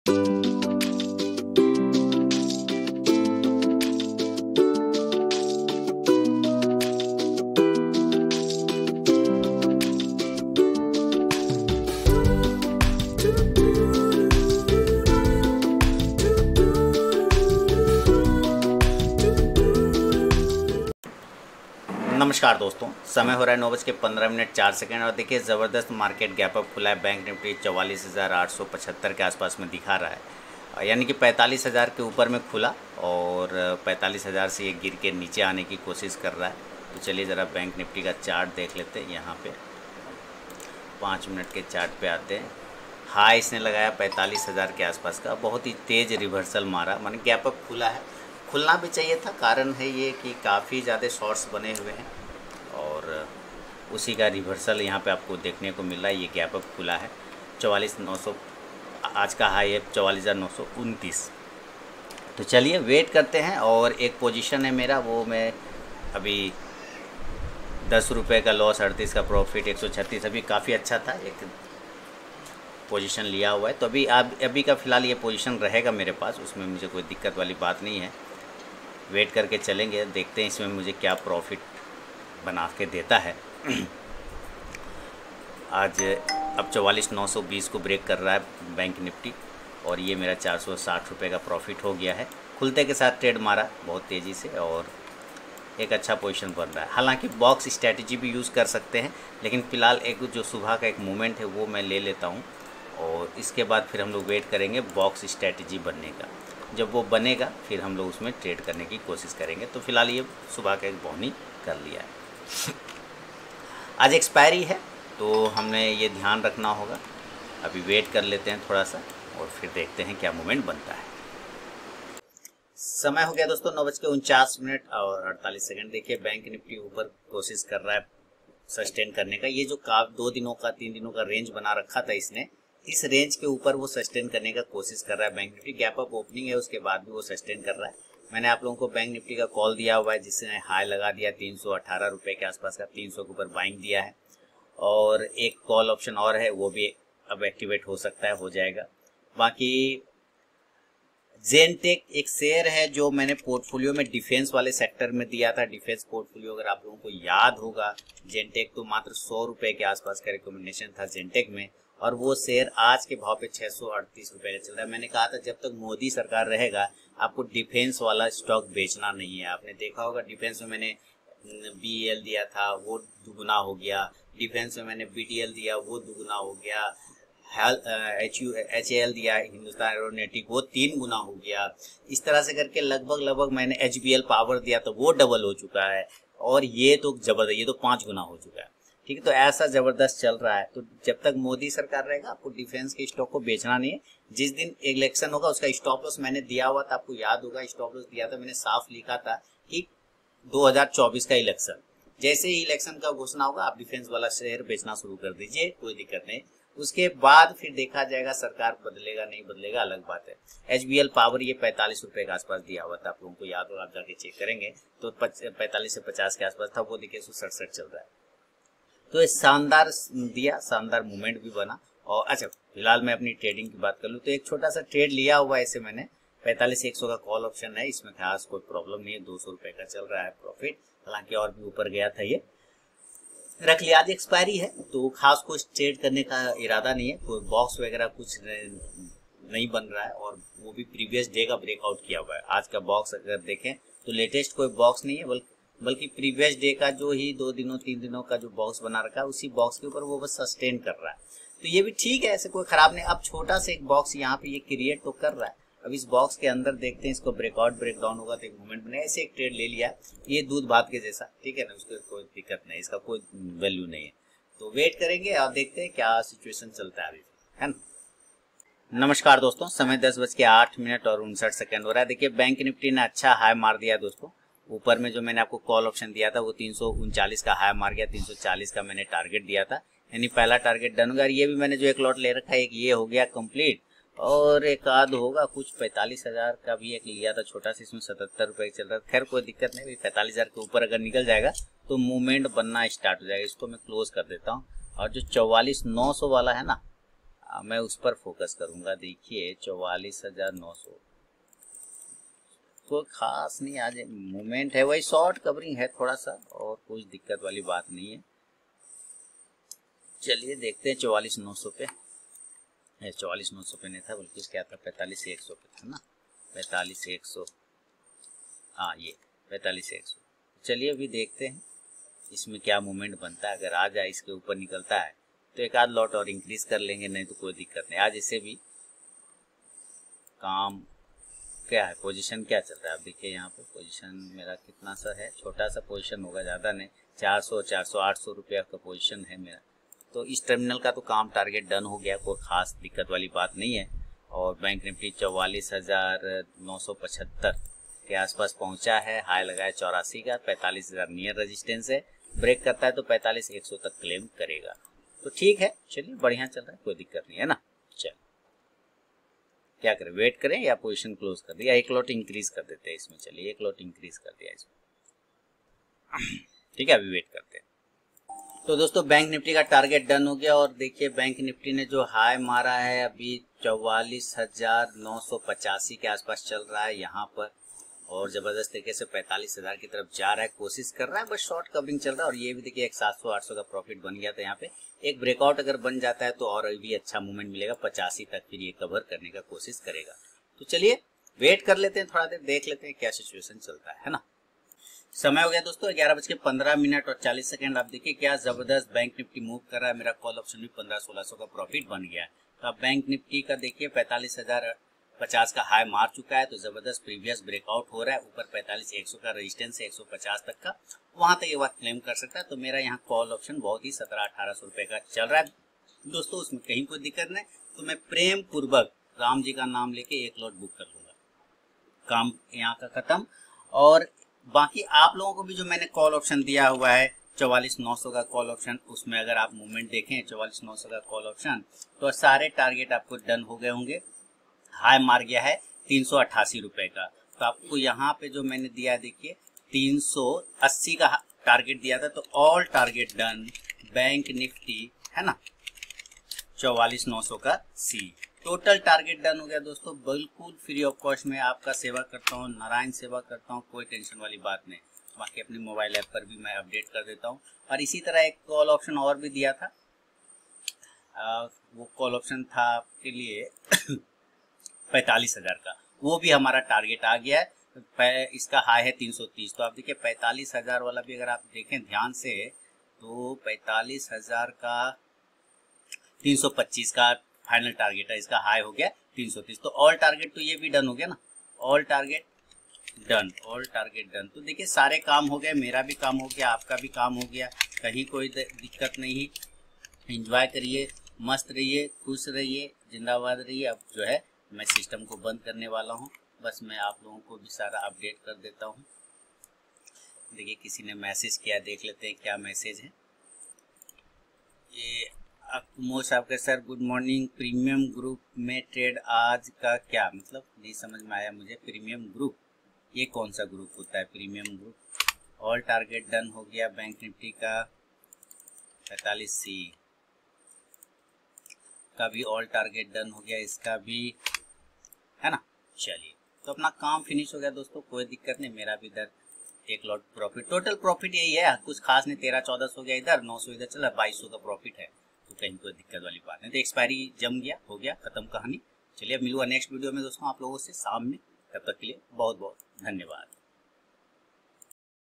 नमस्कार दोस्तों, समय हो रहा है 9:15 और देखिए ज़बरदस्त मार्केट गैप अप खुला है। बैंक निफ्टी 44,875 के आसपास में दिखा रहा है, यानी कि 45,000 के ऊपर में खुला और 45,000 से ये गिर के नीचे आने की कोशिश कर रहा है। तो चलिए ज़रा बैंक निफ्टी का चार्ट देख लेते हैं। यहाँ पे 5 मिनट के चार्ट पे आते हैं। हाई इसने लगाया 45,000 के आसपास का, बहुत ही तेज़ रिवर्सल मारा, माने गैप अप खुला है। खुलना भी चाहिए था, कारण है ये कि काफ़ी ज़्यादा शॉर्ट्स बने हुए हैं और उसी का रिवर्सल यहाँ पे आपको देखने को मिल रहा है। ये गैप अप खुला है 44,900, आज का हाई है 44,929। तो चलिए वेट करते हैं। और एक पोजीशन है मेरा, वो मैं अभी 10 रुपये का लॉस, 38 का प्रॉफिट, 136, अभी काफ़ी अच्छा था, एक पोजीशन लिया हुआ है। तो अभी का फ़िलहाल ये पोजीशन रहेगा मेरे पास, उसमें मुझे कोई दिक्कत वाली बात नहीं है। वेट करके चलेंगे, देखते हैं इसमें मुझे क्या प्रॉफिट बना के देता है। आज अब 44,920 को ब्रेक कर रहा है बैंक निफ्टी और ये मेरा 460 रुपये का प्रॉफिट हो गया है। खुलते के साथ ट्रेड मारा बहुत तेज़ी से और एक अच्छा पोजीशन बन रहा है। हालांकि बॉक्स स्ट्रैटेजी भी यूज़ कर सकते हैं, लेकिन फ़िलहाल एक जो सुबह का एक मोमेंट है वो मैं ले लेता हूँ और इसके बाद फिर हम लोग वेट करेंगे बॉक्स स्ट्रैटेजी बनने का। जब वो बनेगा फिर हम लोग उसमें ट्रेड करने की कोशिश करेंगे। तो फिलहाल ये सुबह का एक बोनी कर लिया है। आज एक्सपायरी है तो हमने ये ध्यान रखना होगा। अभी वेट कर लेते हैं थोड़ा सा और फिर देखते हैं क्या मूवमेंट बनता है। समय हो गया दोस्तों 9:49 और 48। देखिए बैंक निफ्टी ऊपर कोशिश कर रहा है सस्टेन करने का। ये जो 2 दिनों का 3 दिनों का रेंज बना रखा था इसने, इस रेंज के ऊपर वो सस्टेन करने का कोशिश कर रहा है। Bank Nifty gap up opening है, उसके बाद भी वो सस्टेन कर रहा है। मैंने आप लोगों को बैंक निफ्टी का कॉल दिया हुआ है, जिसने हाई लगा दिया 318 रुपये के आसपास का, 300 के ऊपर बाइंग दिया है। और एक कॉल ऑप्शन और है, वो भी अब एक्टिवेट हो सकता है, हो जाएगा। बाकी जेनटेक एक शेयर है जो मैंने पोर्टफोलियो में डिफेंस वाले सेक्टर में दिया था। डिफेंस पोर्टफोलियो अगर आप लोगों को याद होगा, जेनटेक तो मात्र 100 रुपये के आसपास का रिकमेंडेशन था जेनटेक में, और वो शेयर आज के भाव पे 638 रुपये का चल रहा है। मैंने कहा था जब तक मोदी सरकार रहेगा आपको डिफेंस वाला स्टॉक बेचना नहीं है। आपने देखा होगा डिफेंस में मैंने BEL दिया था, वो दुगुना हो गया। डिफेंस में मैंने BTL दिया, वो दुगुना हो गया। HAL दिया, हिंदुस्तान एरोनॉटिक, वो 3 गुना हो गया। इस तरह से करके लगभग मैंने HBL पावर दिया तो वो डबल हो चुका है, और ये तो जबरदस्त, ये तो 5 गुना हो चुका है। ठीक है, तो ऐसा जबरदस्त चल रहा है। तो जब तक मोदी सरकार रहेगा आपको डिफेंस के स्टॉक को बेचना नहीं है। जिस दिन इलेक्शन होगा उसका स्टॉप लॉस मैंने दिया हुआ था, आपको याद होगा स्टॉप लॉस दिया था मैंने, साफ लिखा था कि 2024 का इलेक्शन, जैसे ही इलेक्शन का घोषणा होगा आप डिफेंस वाला शेयर बेचना शुरू कर दीजिए, कोई दिक्कत नहीं। उसके बाद फिर देखा जाएगा सरकार बदलेगा नहीं बदलेगा अलग बात है। HBL पावर ये 45 रुपये के आसपास दिया हुआ था, आप लोगों को याद होगा, आप जाके चेक करेंगे तो 45 से 50 के आसपास था, वो देखिए 167 चल रहा है। तो शानदार दिया, शानदार मूवमेंट भी बना। और अच्छा फिलहाल मैं अपनी ट्रेडिंग की बात कर लूँ तो एक छोटा सा ट्रेड लिया हुआ है, ऐसे मैंने 45,100 का कॉल ऑप्शन है, इसमें खास कोई प्रॉब्लम नहीं है, 200 रुपये का चल रहा है प्रॉफिट, हालांकि और भी ऊपर गया था, ये रख लिया। आज एक्सपायरी है तो खास कुछ ट्रेड करने का इरादा नहीं है, कोई बॉक्स वगैरह कुछ नहीं बन रहा है, और वो भी प्रीवियस डे का ब्रेकआउट किया हुआ है। आज का बॉक्स अगर देखें तो लेटेस्ट कोई बॉक्स नहीं है, बल्कि प्रीवियस डे का जो ही 2 दिनों 3 दिनों का जो बॉक्स बना रखा है उसी बॉक्स के ऊपर वो बस सस्टेन कर रहा है। तो ये भी ठीक है, ऐसे कोई खराब नहीं। अब छोटा सा एक बॉक्स यहाँ पे ये क्रिएट तो कर रहा है, अब इस बॉक्स के अंदर देखते हैं इसको ब्रेकआउट ब्रेकडाउन होगा तो एक मूवमेंट बने। ऐसे एक ट्रेड ले लिया, ये दूध भात के जैसा, ठीक है ना, उसको कोई दिक्कत नहीं, इसका कोई वैल्यू नहीं है। तो वेट करेंगे और देखते हैं क्या सिचुएशन चलता है अभी, है ना। नमस्कार दोस्तों, समय 10:08 और 59 हो रहा है। देखिए बैंक निफ्टी ने अच्छा हाई मार दिया दोस्तों। ऊपर में जो मैंने आपको कॉल ऑप्शन दिया था वो 339 का हाई मार गया, 340 का मैंने टारगेट दिया था, यानी पहला टारगेट डन होगा। ये भी मैंने जो एक लॉट ले रखा है, एक ये हो गया कंप्लीट, और एक आध होगा कुछ 45,000 का भी एक लिया था छोटा सा, इसमें 77 रुपये चल रहा था। खैर कोई दिक्कत नहीं, 45,000 के ऊपर अगर निकल जाएगा तो मूवमेंट बनना स्टार्ट हो जाएगा। इसको मैं क्लोज कर देता हूँ। और जो 44,900 वाला है ना, मैं उस पर फोकस करूंगा। देखिए 44,900 कोई खास नहीं आज मूवमेंट है, वही शॉर्ट कवरिंग है थोड़ा सा, और कुछ दिक्कत वाली बात नहीं है। चलिए देखते हैं 44,900 पे, 44,900 पे नहीं था बल्कि क्या था, 45,100 पे था ना, 45,100, हाँ ये 45,100। चलिए अभी देखते हैं इसमें क्या मूवमेंट बनता है। अगर आ जाए इसके ऊपर निकलता है तो एक आध लॉट और इंक्रीज कर लेंगे, नहीं तो कोई दिक्कत नहीं। आज इसे भी काम क्या है, पोजीशन क्या चल रहा है आप देखिए। यहाँ पे पोजीशन मेरा कितना सा है, छोटा सा पोजीशन होगा, ज़्यादा नहीं, 400 800 रुपया का पोजीशन है मेरा। तो इस टर्मिनल का तो काम टारगेट डन हो गया, कोई खास दिक्कत वाली बात नहीं है। और बैंक निफ्टी 44,975 के आसपास पहुंचा है, हाई लगा है 84 का, 45,000 नियर रेजिस्टेंस है, ब्रेक करता है तो 45,100 तक क्लेम करेगा। तो ठीक है, चलिए बढ़िया चल रहा है, कोई दिक्कत नहीं है ना। चल क्या करें, वेट करें या पोजीशन क्लोज कर दिया, एक लॉट इंक्रीज कर देते हैं इसमें। चलिए एक लॉट इंक्रीज कर दिया इसमें, ठीक है, अभी वेट करते हैं। तो दोस्तों बैंक निफ्टी का टारगेट डन हो गया, और देखिए बैंक निफ्टी ने जो हाई मारा है अभी 44,985 के आसपास चल रहा है यहाँ पर, और जबरदस्त तरीके से 45,000 की तरफ जा रहा है, कोशिश कर रहा है, बस शॉर्ट कवरिंग चल रहा है। और ये भी देखिए एक 700-800 का प्रॉफिट बन गया था यहाँ पे। एक ब्रेकआउट अगर बन जाता है तो और भी अच्छा मूवमेंट मिलेगा, 85 तक फिर ये कवर करने का कोशिश करेगा। तो चलिए वेट कर लेते हैं, थोड़ा देर देख लेते हैं क्या सिचुएशन चलता है ना। समय हो गया दोस्तों 11:15 और 40 सेकंड। आप देखिए क्या जबरदस्त बैंक निफ्टी मूव कर रहा है, मेरा कॉल ऑप्शन भी 1500-1600 का प्रॉफिट बन गया है। तो अब बैंक निफ्टी का देखिए 45,050 का हाई मार चुका है, तो जबरदस्त प्रीवियस ब्रेकआउट हो रहा है। ऊपर 45,100 का रेजिस्टेंस है 150 तक का, वहां तक ये बात क्लेम कर सकता है। तो मेरा यहाँ कॉल ऑप्शन बहुत ही 1700-1800 रुपए का चल रहा है दोस्तों, उसमें कहीं कोई दिक्कत नहीं। तो मैं प्रेम पूर्वक राम जी का नाम लेके एक लॉट बुक कर लूंगा, काम यहाँ का खत्म। और बाकी आप लोगों को भी जो मैंने कॉल ऑप्शन दिया हुआ है 44,900 का कॉल ऑप्शन, उसमें अगर आप मूवमेंट देखें 44,900 का कॉल ऑप्शन, तो सारे टारगेट आपको डन हो गए होंगे। हाई मार गया है 388 रुपए का। तो आपको यहाँ पे जो मैंने दिया देखिए 380 का टारगेट दिया था, तो all target done bank Nifty है ना, 44,900 का सी। टोटल टारगेट डन हो गया दोस्तों, बिल्कुल फ्री ऑफ कॉस्ट में आपका सेवा करता हूँ, नारायण सेवा करता हूँ, कोई टेंशन वाली बात नहीं। बाकी अपने मोबाइल ऐप पर भी मैं अपडेट कर देता हूँ। और इसी तरह एक कॉल ऑप्शन और भी दिया था, वो कॉल ऑप्शन था आपके लिए 45,000 का, वो भी हमारा टारगेट आ गया है। इसका हाई है 330। तो आप देखिए 45,000 वाला भी अगर आप देखें ध्यान से, तो 45,000 का 325 का फाइनल टारगेट है, इसका हाई हो गया 330। तो ऑल टारगेट तो ये भी डन हो गया ना, all target done, all target done. तो देखिए सारे काम हो गए, मेरा भी काम हो गया, आपका भी काम हो गया, कहीं कोई दिक्कत नहीं। एंजॉय करिए, मस्त रहिए, खुश रहिए, जिंदाबाद रहिए। अब जो है मैं सिस्टम को बंद करने वाला हूँ, बस मैं आप लोगों को भी सारा अपडेट कर देता हूँ। देखिए किसी ने मैसेज किया, देख लेते हैं क्या मैसेज है। ये कुमोर साहब के sir good morning, premium group में ट्रेड आज का क्या मतलब, नहीं समझ में आया मुझे। प्रीमियम ग्रुप, ये कौन सा ग्रुप होता है premium group? All target done हो गया बैंक निफ्टी का 45C का भी ऑल टारगेट डन हो गया, इसका भी है ना। चलिए तो अपना काम फिनिश हो गया दोस्तों, कोई दिक्कत नहीं। मेरा भी इधर एक लॉट प्रॉफिट, टोटल प्रॉफिट यही है, कुछ खास नहीं। 1300-1400 हो गया इधर, 900 इधर चला, 2200 का प्रॉफिट है। तो कहीं कोई दिक्कत वाली बात नहीं। तो एक्सपायरी जम गया, हो गया, खत्म कहानी। चलिए अब मिलूंगा नेक्स्ट वीडियो में दोस्तों आप लोगों से शाम में, तब तक के लिए बहुत बहुत धन्यवाद।